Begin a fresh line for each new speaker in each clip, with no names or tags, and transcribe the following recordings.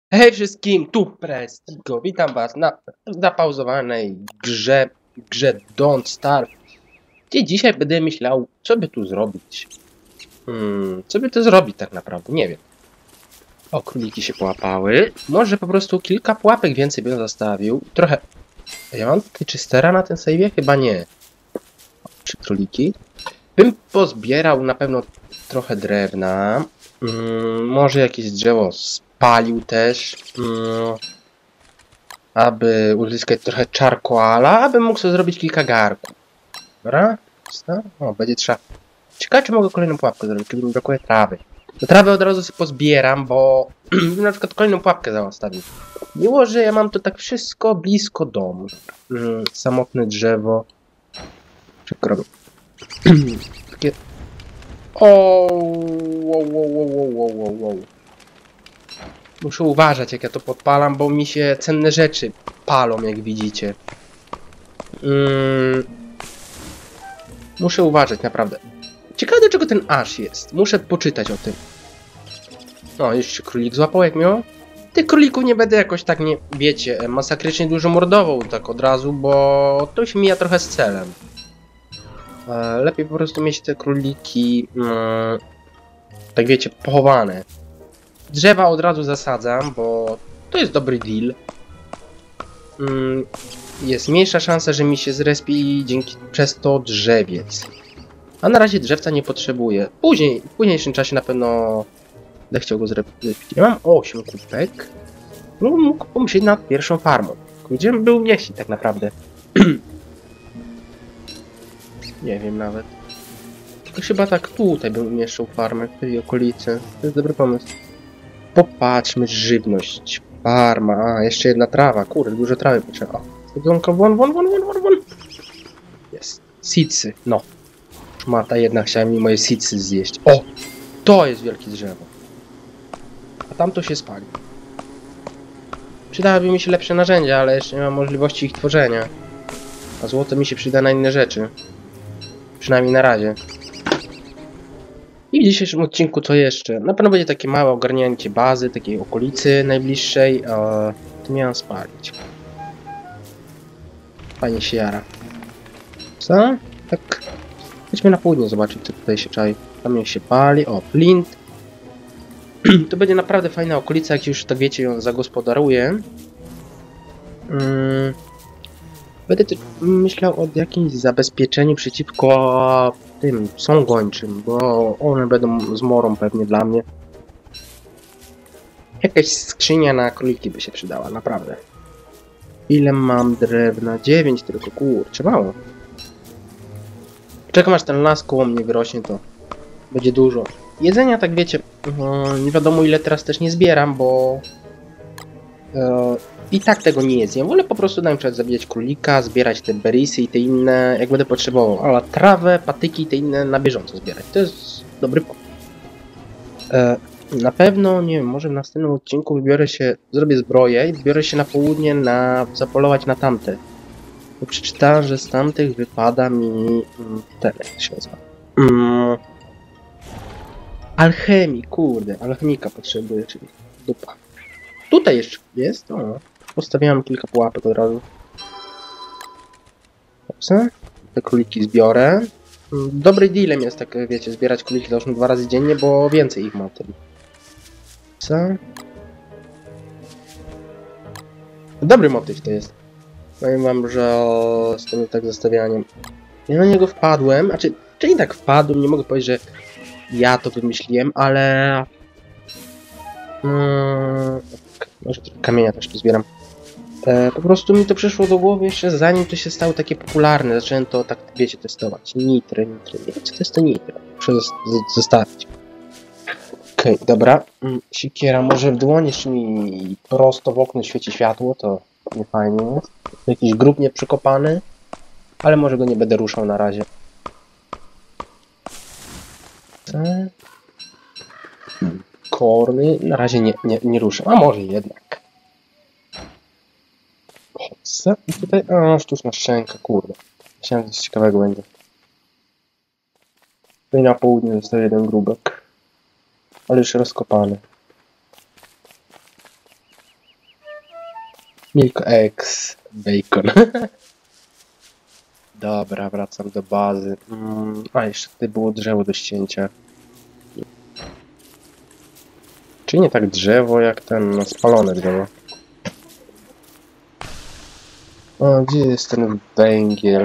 Hej wszystkim, tu Prestigo, witam was na zapauzowanej grze Don't Starve, gdzie dzisiaj będę myślał, co by tu zrobić. Co by to zrobić tak naprawdę, nie wiem. O, króliki się połapały, może po prostu kilka pułapek więcej bym zostawił, trochę... Ja mam tutaj czystera na tym save'ie? Chyba nie. 3 króliki. Bym pozbierał na pewno trochę drewna, może jakieś drzewo spalił też. Aby uzyskać trochę czarkoala, abym mógł sobie zrobić kilka garków. Dobra? O, będzie trzeba. Ciekawe, czy mogę kolejną pułapkę zrobić, kiedy mi brakuje trawy. Do trawy od razu sobie pozbieram, bo na przykład kolejną pułapkę zastawił. Miło, że ja mam to tak wszystko blisko domu. Samotne drzewo. Przykro mi. Takie... Wow. Muszę uważać, jak ja to podpalam, bo mi się cenne rzeczy palą, jak widzicie. Muszę uważać, naprawdę. Ciekawe, do czego ten aż jest. Muszę poczytać o tym. No, już się królik złapał, jak miło. Tych królików nie będę jakoś tak, nie wiecie, masakrycznie dużo mordował tak od razu, bo to się mija trochę z celem. Lepiej po prostu mieć te króliki, tak wiecie, pochowane. Drzewa od razu zasadzam, bo to jest dobry deal. Jest mniejsza szansa, że mi się zrespi przez to drzewiec. A na razie drzewca nie potrzebuję. W późniejszym czasie na pewno będę chciał go zrespić. Ja mam 8 kubek. No, mógł pomyśleć nad pierwszą farmą. Gdzie był mieścić tak naprawdę? Nie wiem nawet. To chyba tak tutaj bym umieszczał farmę, w tej okolicy. To jest dobry pomysł. Popatrzmy, żywność. Farma, jeszcze jedna trawa. Kurde, dużo trawy potrzeba. Sadzonka, won. Jest. Sicy, no. Szmata jedna, chciałem mi moje sicy zjeść. O! To jest wielkie drzewo. A tamto się spali. Przydałyby mi się lepsze narzędzia, ale jeszcze nie mam możliwości ich tworzenia. A złoto mi się przyda na inne rzeczy. Przynajmniej na razie. I w dzisiejszym odcinku co jeszcze? Na pewno będzie takie małe ogarnięcie bazy, takiej okolicy najbliższej. To miałem spalić. Fajnie się jara. Co? Tak. Chodźmy na południe zobaczyć, co tutaj się czai. Tam niech się pali. O, flint. To będzie naprawdę fajna okolica, jak już tak wiecie, ją zagospodaruję. Będę też myślał o jakimś zabezpieczeniu przeciwko tym psom gończym, bo one będą zmorą pewnie dla mnie. Jakaś skrzynia na króliki by się przydała, naprawdę. Ile mam drewna? 9 tylko, kurczę, mało. Czekam aż ten las koło mnie wyrośnie, to będzie dużo. Jedzenia, tak wiecie, nie wiadomo ile teraz też nie zbieram, bo i tak tego nie zjem. Wolę po prostu na przykład zabijać królika, zbierać te berries i te inne, jak będę potrzebował. Ale trawę, patyki i te inne na bieżąco zbierać. To jest dobry pomysł. Na pewno, nie wiem, może w następnym odcinku zrobię zbroję i wybiorę się na południe zapolować na tamte. Bo przeczytałem, że z tamtych wypada mi ten, jak się nazywa. Alchemii, kurde, alchemika potrzebuję, czyli dupa. Tutaj jeszcze jest, postawiłem kilka pułapek od razu. Dobrze. Te króliki zbiorę. Dobry dealem jest, tak wiecie, zbierać króliki załóżmy 2 razy dziennie, bo więcej ich ma wtedy. Co? Dobry motyw to jest. Powiem wam, że z tym tak zostawianiem. Ja na niego wpadłem, czyli tak wpadłem, nie mogę powiedzieć, że ja to wymyśliłem, ale... może trochę kamienia też tu zbieram. Po prostu mi to przyszło do głowy jeszcze zanim to się stało takie popularne. Zacząłem to tak, wiecie, testować. Nitry. Nie wiem, co to jest to nitro. Muszę zostawić. Okej, dobra. Siekiera może w dłoni, jeszcze mi prosto w okno świeci światło, to nie fajnie jest. Jakiś grób nieprzekopany, ale może go nie będę ruszał na razie. Korny na razie nie ruszę, a może jednak. I tutaj, sztuczna szczęka, kurde. Myślałem, że coś ciekawego będzie. Tutaj na południe zostaje jeden grubek. Ale już rozkopany. Milk eggs, bacon. Dobra, wracam do bazy. A, jeszcze tutaj było drzewo do ścięcia. Czy nie tak drzewo, jak ten no, spalone drzewo? O, gdzie jest ten węgiel?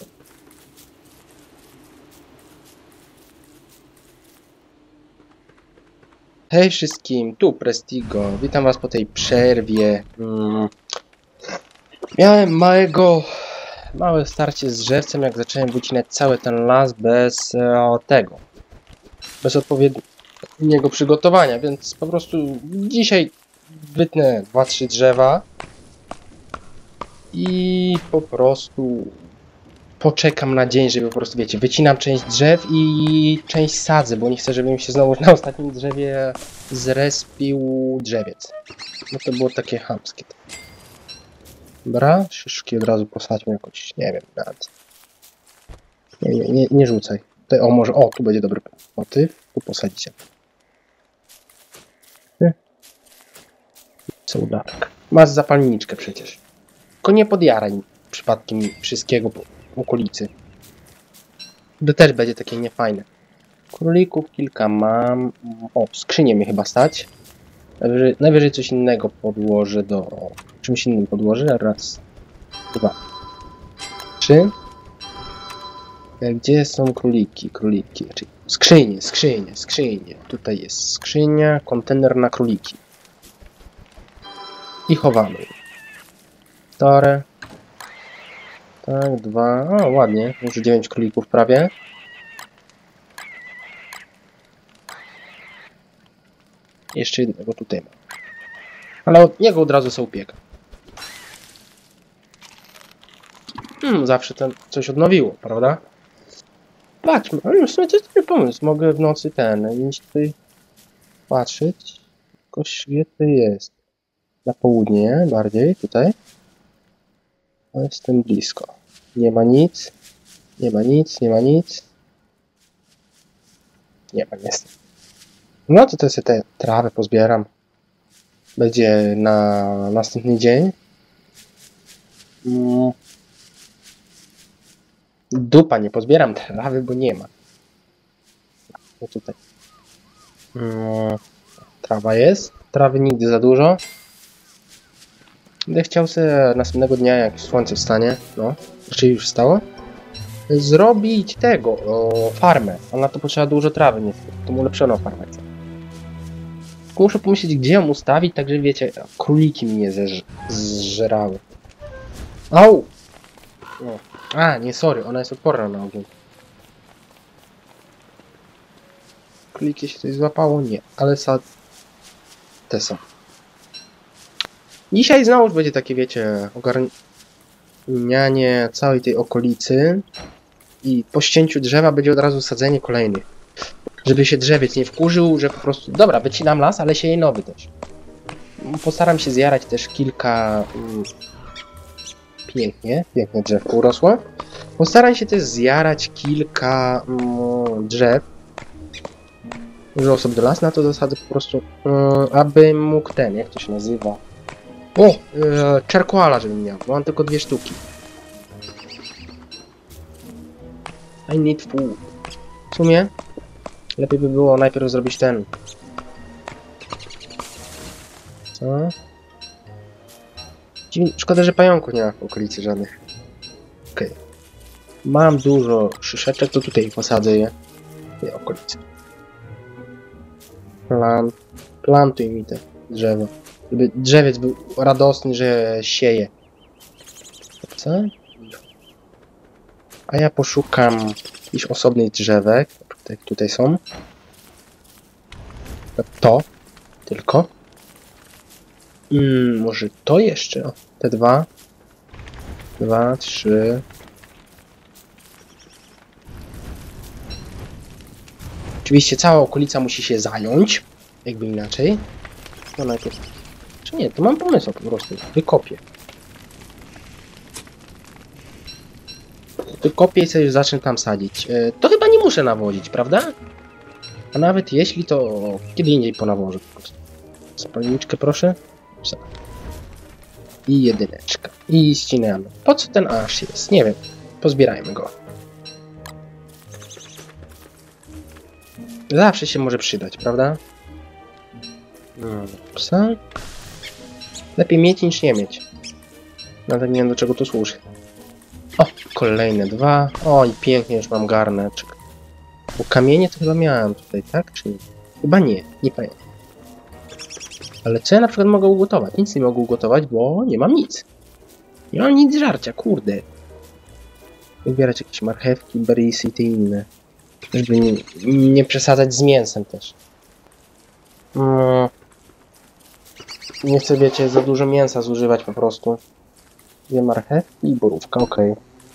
Hej wszystkim, tu Prestigo. Witam was po tej przerwie. Miałem małe starcie z drzewcem, jak zacząłem wycinać cały ten las bez bez odpowiedniego przygotowania, więc po prostu dzisiaj wytnę 2-3 drzewa i po prostu poczekam na dzień, żeby po prostu, wiecie, wycinam część drzew i część sadzę, bo nie chcę, żeby mi się znowu na ostatnim drzewie zrespił drzewiec. No to było takie chamskie. Dobra, szyszki od razu posadźmy jakoś, nie wiem, nawet. Nie rzucaj. Tutaj, o może, o, tu będzie dobry motyw, tu posadzicie. Sołdarek. Masz zapalniczkę przecież. Tylko nie podjaraj przypadkiem wszystkiego po okolicy. To też będzie takie niefajne. Królików kilka mam. O, skrzynię mi chyba stać. Najwyżej coś innego podłożę do... Czymś innym podłożę. Raz, dwa, trzy. Gdzie są króliki? Króliki. Skrzynie. Tutaj jest skrzynia, kontener na króliki. I chowamy. Torę. Tak, 2. O, ładnie. Już 9 królików prawie. Jeszcze jednego tutaj mam. Ale od niego od razu sobie upieka. Zawsze ten coś odnowiło, prawda? Patrzmy, ale w sumie to jest dobry pomysł. Mogę w nocy iść tutaj patrzeć. Tylko świetnie jest. Na południe bardziej, tutaj. Jestem blisko. Nie ma nic. Nie ma nic. Nie ma niestety. No to sobie te trawy pozbieram. Będzie na następny dzień. Dupa, nie pozbieram trawy, bo nie ma. No tutaj. Trawa jest. Trawy nigdy za dużo. Będę chciał sobie następnego dnia, jak słońce wstanie, no, raczej już stało, zrobić farmę. A na to potrzeba dużo trawy, niestety. To ulepszoną farmę. Tylko muszę pomyśleć, gdzie ją ustawić, tak że wiecie, króliki mi nie zżerały. Au! No. A, nie, sorry, ona jest odporna na ogień. Króliki się coś złapało? Nie, ale te są. Dzisiaj znowu będzie takie, wiecie, ogarnianie całej tej okolicy i po ścięciu drzewa będzie od razu sadzenie kolejnych. Żeby się drzewiec nie wkurzył, że po prostu, dobra, wycinam las, ale sieję nowy też. Postaram się zjarać też kilka pięknie drzewko urosło. Postaram się też zjarać kilka drzew. Użył sobie do las, na to zasady po prostu, aby mógł jak to się nazywa? O! Czarkoala, żebym miał. Mam tylko 2 sztuki. I need food. W sumie lepiej by było najpierw zrobić ten. Co? Szkoda, że pająków nie ma w okolicy żadnych. Okej. Mam dużo szyszeczek, to tutaj posadzę je. W tej okolicy. Plantuj mi te drzewo. Żeby drzewiec był radosny, że sieje. Co? A ja poszukam jakichś osobnych drzewek. Tutaj są. To. Tylko. Może to jeszcze. O, te 2. 2, 3. Oczywiście cała okolica musi się zająć. Jakby inaczej. No najpierw. Czy nie, to mam pomysł po prostu. Wykopię. Wykopię i sobie już zacznę tam sadzić. To chyba nie muszę nawozić, prawda? A nawet jeśli, to kiedy indziej ponawożę po prostu. Spalniczkę proszę. I jedyneczka. I ścinamy. Po co ten aż jest? Nie wiem. Pozbierajmy go. Zawsze się może przydać, prawda? Psa? Lepiej mieć niż nie mieć. Nawet nie wiem, do czego to służy. O, kolejne 2. O, i pięknie już mam garneczek. Bo kamienie to chyba miałem tutaj, tak? Czy nie? Chyba nie, nie pamiętam. Ale co ja na przykład mogę ugotować? Nic nie mogę ugotować, bo nie mam nic. Nie mam nic żarcia, kurde. Wybierać jakieś marchewki, berries i te inne. Żeby nie przesadzać z mięsem też. Nie chcę, wiecie, za dużo mięsa zużywać po prostu. 2 marchewki i borówka, okej.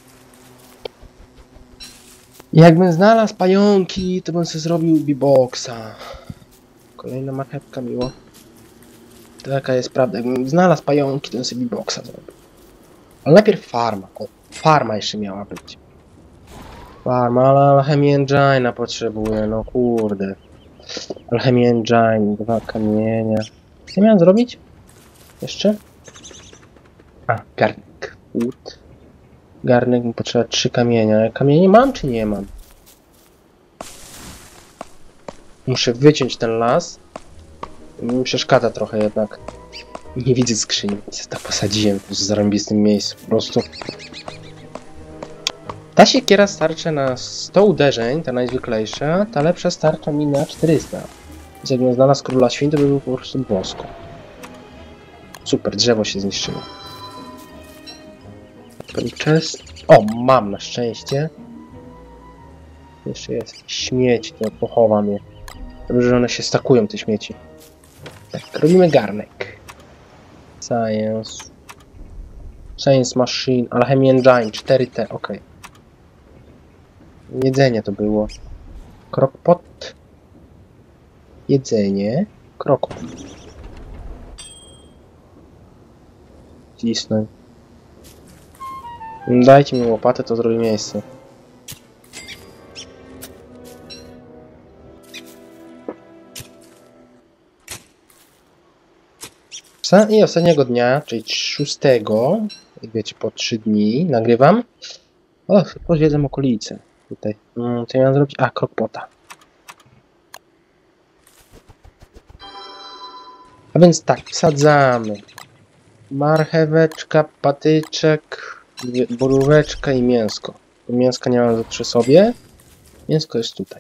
Jakbym znalazł pająki, to bym sobie zrobił beatboxa. Kolejna marchewka, miło. Taka jest prawda. Jakbym znalazł pająki, to bym sobie beatboxa zrobił. Ale najpierw farma. O, farma jeszcze miała być. Farma, ale Alchemy Engina potrzebuję, no kurde. Alchemy Engine, 2 kamienia. Co miałem zrobić? Jeszcze? A, garnek. Wood. Garnek mi potrzeba 3 kamienia. Kamienie mam czy nie mam? Muszę wyciąć ten las. Mi przeszkadza trochę jednak. Nie widzę skrzyni. Tak posadziłem w zarąbistym miejscu. Po prostu. Ta siekiera starcza na 100 uderzeń, ta najzwyklejsza. Ta lepsza starcza mi na 400. Więc jakbym znalazł króla świn, to by był po prostu bosko. Super, drzewo się zniszczyło. Chest. O, mam na szczęście. Jeszcze jest śmieć, to pochowam je. Dobrze, że one się stakują, te śmieci. Tak, robimy garnek. Science. Science Machine. Alchemy Engine 4T, ok. Jedzenie to było. Crockpot. Jedzenie. Kroków. Cisnąć. Dajcie mi łopatę, to zrobi miejsce. I ostatniego dnia, czyli 6, jak wiecie, po 3 dni nagrywam. O, pozwiedzam okolice. Tutaj. Co ja mam zrobić? A, crockpota. A więc tak, wsadzamy. Marcheweczka, patyczek, boróweczka i mięsko. Mięska nie mam przy sobie. Mięsko jest tutaj.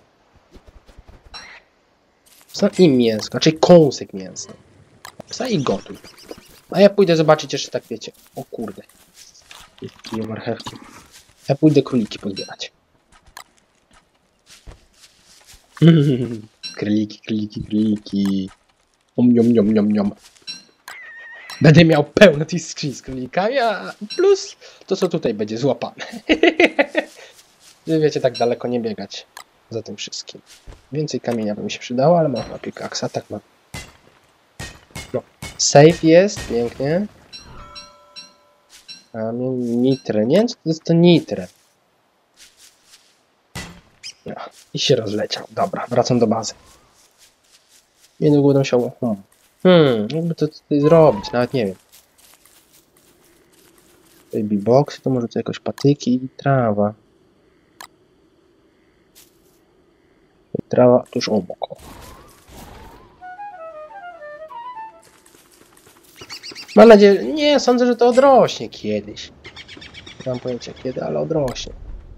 Psa i mięsko, czyli kąsek mięsa. Psa i gotuj. A ja pójdę zobaczyć jeszcze, tak wiecie. O kurde. Jakie marchewki. Ja pójdę króliki pozbierać. Króliki, króliki, króliki. Niom. Będę miał pełno tych skrzyń z królikami, a plus to, co tutaj będzie złapane. Wiecie, tak daleko nie biegać za tym wszystkim. Więcej kamienia by mi się przydało, ale mam chyba pikaksa, tak mam. No, safe jest, pięknie. Kamień, nitre, nie wiem, co to jest to nitre. No, i się rozleciał. Dobra, wracam do bazy. Niedługo będę musiał... jakby to tutaj zrobić, nawet nie wiem. Baby box, to może to jakoś patyki i trawa. Trawa tuż obok. Mam nadzieję, nie, sądzę, że to odrośnie kiedyś. Nie mam pojęcia kiedy, ale odrośnie.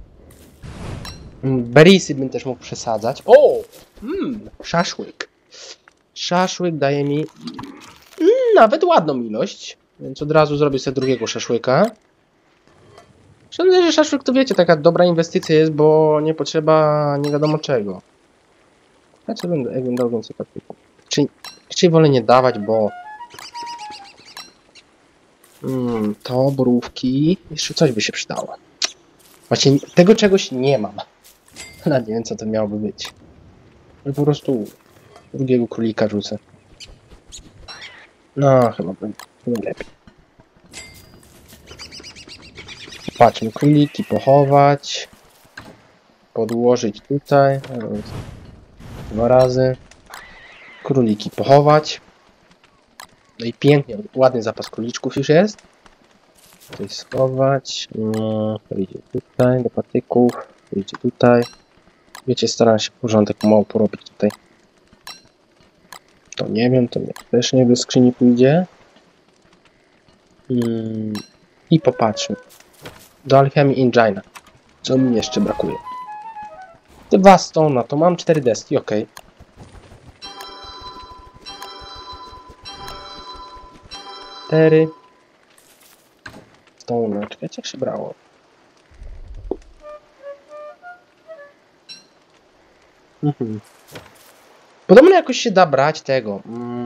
Berriesy bym też mógł przesadzać. O! Szaszłyk. Szaszłyk daje mi nawet ładną ilość, więc od razu zrobię sobie drugiego szaszłyka. Sądzę, że szaszłyk to wiecie, taka dobra inwestycja jest, bo nie potrzeba nie wiadomo czego. Ja co będę, jak będę dał więcej patyków. Czyli wolę nie dawać, bo... to, borówki... Jeszcze coś by się przydało. Właśnie tego czegoś nie mam. Nawet nie wiem, co to miałoby być. Ale po prostu drugiego królika rzucę. No, chyba będzie lepiej. Patrzmy, króliki pochować. Podłożyć tutaj. 2 razy. Króliki pochować. No i pięknie, ładny zapas króliczków już jest. Tutaj schować. To idzie tutaj, do patyków. To idzie tutaj. Wiecie, staram się porządek mało porobić tutaj. To nie wiem, to też nie do skrzyni pójdzie. I popatrzmy. Do Alchemy Engina. Co mi jeszcze brakuje? 2 stona, to mam 4 deski, ok. 4 stone, czekajcie, jak się brało. Podobno jakoś się da brać tego.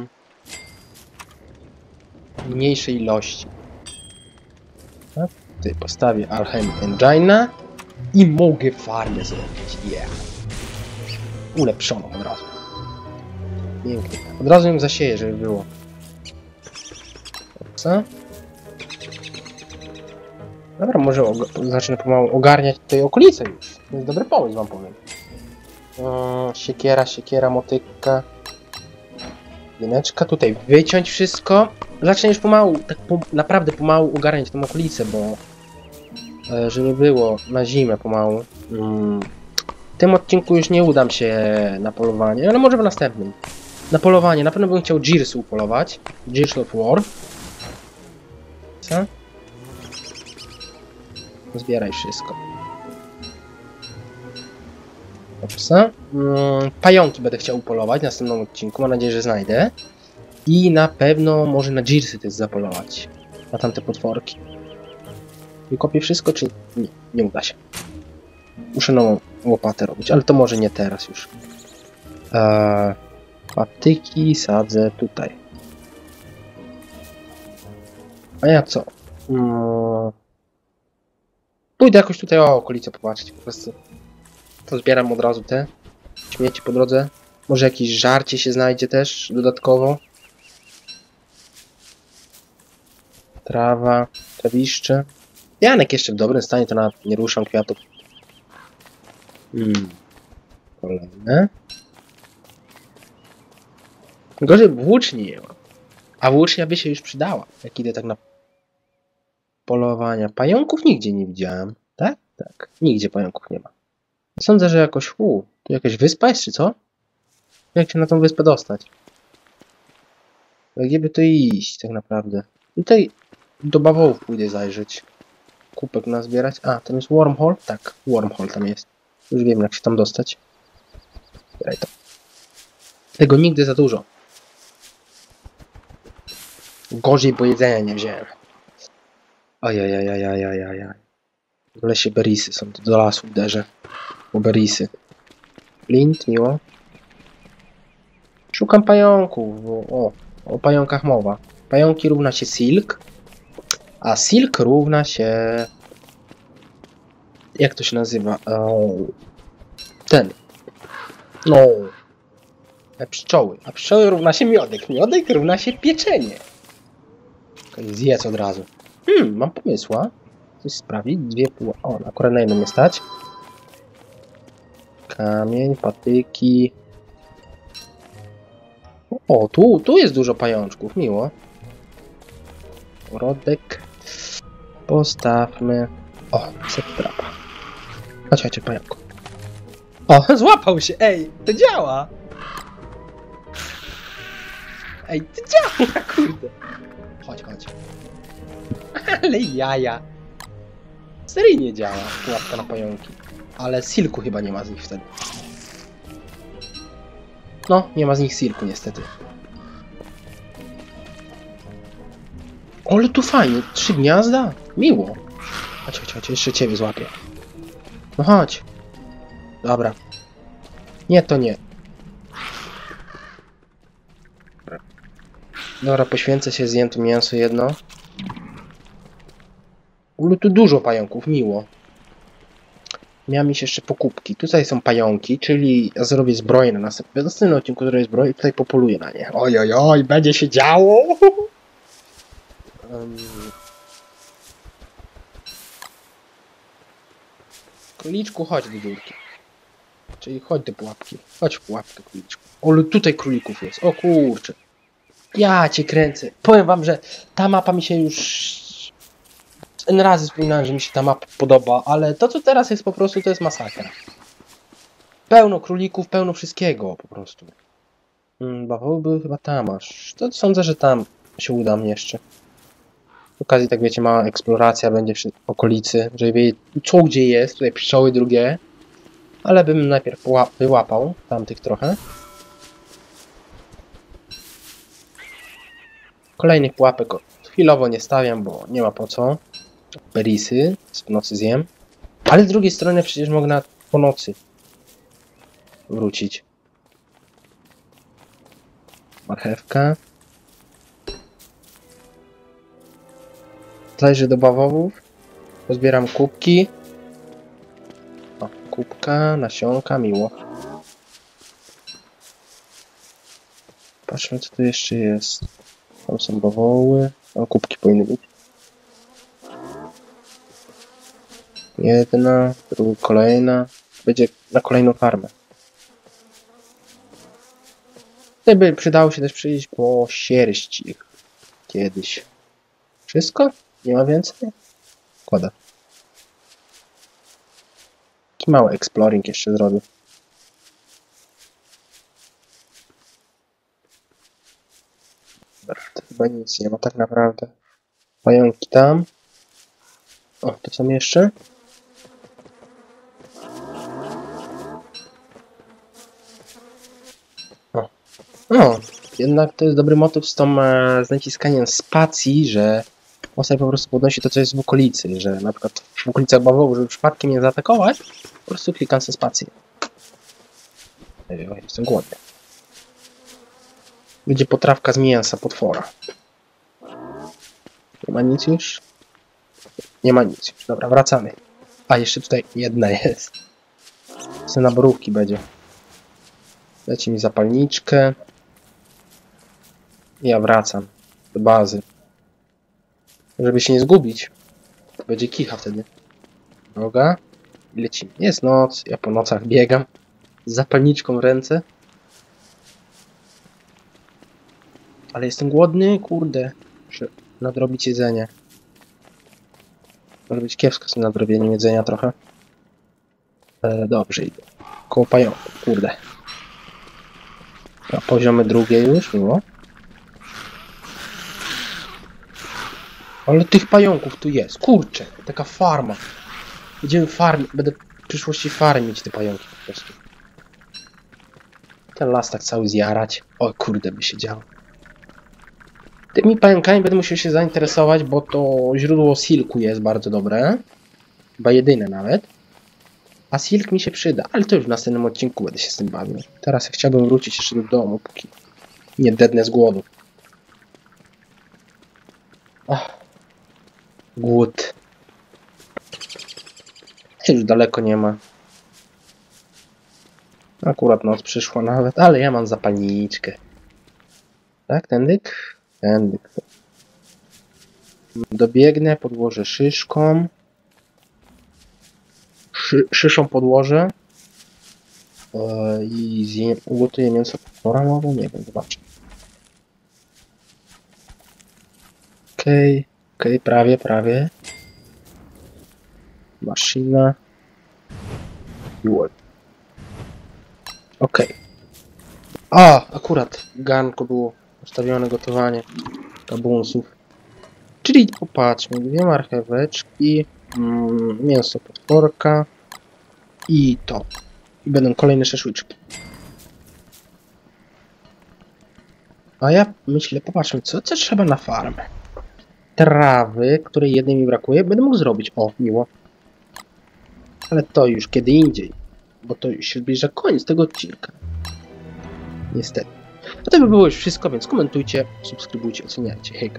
Mniejszej ilości. Tak? Tutaj postawię Alchemy Engina i mogę farmę zrobić. Yeah. Ulepszoną od razu. Pięknie. Od razu ją zasieję, żeby było. Co? Dobra, może zacznę pomału ogarniać tutaj okolice już. To jest dobry pomysł, wam powiem. Siekiera, motyka. Jedyneczka, tutaj wyciąć wszystko. Zacznę już pomału, tak naprawdę pomału ogarniać tą okolicę, bo że nie było na zimę pomału. W tym odcinku już nie udam się na polowanie, ale może w następnym. Na polowanie, na pewno bym chciał Gears'u upolować. Gears of War. Co? Zbieraj wszystko. Dobrze. Pająki będę chciał upolować w następnym odcinku. Mam nadzieję, że znajdę. I na pewno może na Gearsy też zapolować. Na tamte potworki. Wykopię wszystko, czy nie? Nie uda się. Muszę nową łopatę robić, ale to może nie teraz już. Patyki sadzę tutaj. A ja co? Pójdę jakoś tutaj o okolicę popatrzeć po prostu. To zbieram od razu te śmieci po drodze. Może jakieś żarcie się znajdzie też dodatkowo. Trawa, trawiszcze. Janek jeszcze w dobrym stanie, to nawet nie ruszam kwiatów. Kolejne. Gorzej włóczni nie ma. A włócznia by się już przydała, jak idę tak na polowania. Pająków nigdzie nie widziałem. Tak? Tak. Nigdzie pająków nie ma. Sądzę, że jakoś... tu jakaś wyspa jest, czy co? Jak się na tą wyspę dostać? Gdzie by to iść, tak naprawdę? Tutaj do bawołów pójdę zajrzeć. Kupek nazbierać. A, tam jest wormhole? Tak, wormhole tam jest. Już wiem, jak się tam dostać. Zbieraj to. Tego nigdy za dużo. Gorzej, bo jedzenia nie wziąłem. Ajajajajajajajaj. W lesie berisy są, to do lasu uderzę. Bo berisy. Flint, miło. Szukam pająków, bo... O pająkach mowa. Pająki równa się silk. A silk równa się... Jak to się nazywa? Ten. No. Pszczoły. A pszczoły równa się miodek. Miodek równa się pieczenie. Zjedz od razu. Mam pomysła. Coś sprawić. 2 pół... O, akurat na jedną mnie stać. Kamień, patyki. O, tu jest dużo pajączków. Miło. Rodek. Postawmy. O, set trapa. Chodź, pająku. O, złapał się. Ej, to działa. Ej, to działa, kurde. Chodź. Ale jaja. Seryjnie działa pułapka na pająki. Ale silku chyba nie ma z nich wtedy. No, nie ma z nich silku niestety. Ale tu fajnie, 3 gniazda? Miło. Chodź, jeszcze ciebie złapię. No chodź. Dobra. Nie, to nie. Dobra, poświęcę się, zjem to mięso jedno. Ale tu dużo pająków, miło. Miałem mieć jeszcze pokupki. Tutaj są pająki, czyli ja zrobię zbroję na następnym odcinku, zrobię zbroję i tutaj popoluję na nie. Oj, będzie się działo! Króliczku, chodź do dziurki. Czyli chodź do pułapki. Chodź w pułapkę, króliczku. Ale tutaj królików jest. O kurczę. Ja cię kręcę. Powiem wam, że ta mapa mi się już... N razy wspominałem, że mi się ta mapa podoba, ale to co teraz jest po prostu, to jest masakra. Pełno królików, pełno wszystkiego po prostu. Bawoły były chyba tam aż. To sądzę, że tam się uda mnie jeszcze. Z okazji, tak wiecie, mała eksploracja będzie w okolicy, żeby wiedzieć co gdzie jest. Tutaj pszczoły drugie. Ale bym najpierw wyłapał tamtych trochę. Kolejnych pułapek chwilowo nie stawiam, bo nie ma po co. Berisy w nocy zjem. Ale z drugiej strony przecież mogę po nocy wrócić. Marchewka. Zajrzę do bawołów. Pozbieram kubki. O, kubka, nasionka, miło. Patrzmy co tu jeszcze jest. Tam są bawoły. O, kubki powinny być. Jedna, druga, kolejna. Będzie na kolejną farmę. Tutaj by przydało się też przyjść po sierść ich kiedyś. Wszystko? Nie ma więcej? Kładę. Taki mały exploring jeszcze zrobię. To chyba nic nie ma tak naprawdę. Pająki tam. O, to są jeszcze. O, jednak to jest dobry motyw z tą z naciskaniem spacji, że postać po prostu podnosi to, co jest w okolicy, że na przykład w okolicach bawołu, żeby przypadkiem nie zaatakować, po prostu klikam sobie spację. Jestem głodny. Będzie potrawka z mięsa potwora. Nie ma nic już? Nie ma nic już. Dobra, wracamy. A, jeszcze tutaj jedna jest. Co na borówki będzie. Dajcie mi zapalniczkę. I ja wracam do bazy. Żeby się nie zgubić. To będzie kicha wtedy. Droga. I lecimy. Jest noc. Ja po nocach biegam. Z zapalniczką w ręce. Ale jestem głodny. Kurde. Muszę nadrobić jedzenie. Może być kiepsko z tym nadrobieniem jedzenia trochę. Dobrze idę. Koło pająków. Kurde. Na poziomy drugie już. Miło. Ale tych pająków tu jest. Kurczę, taka farma. Będziemy farmić. Będę w przyszłości farmić te pająki po prostu. Ten las tak cały zjarać. O kurde, by się działo. Tymi pająkami będę musiał się zainteresować, bo to źródło silku jest bardzo dobre. Chyba jedyne nawet. A silk mi się przyda, ale to już w następnym odcinku będę się z tym bawił. Teraz ja chciałbym wrócić jeszcze do domu, póki nie dednę z głodu. Ach. Głód. Już daleko nie ma. Akurat noc przyszła nawet, ale ja mam zapalniczkę. Tak, tędyk? Tędyk. Dobiegnę, podłożę szyszką. Szyszą podłożę. I ugotuję mięso potwora, albo nie wiem, zobaczę. Okej, prawie. Maszyna. I łeb. Okej. A, akurat garnko było ustawione gotowanie kabunsów. Czyli popatrzmy, 2 marcheweczki, mięso potworka i to. I będą kolejne szaszłyczki. A ja myślę, popatrzmy, co trzeba na farmę. Trawy, której jednej mi brakuje, będę mógł zrobić. O, miło. Ale to już kiedy indziej. Bo to już się zbliża koniec tego odcinka. Niestety. A to by było już wszystko, więc komentujcie, subskrybujcie, oceniajcie. Hejka.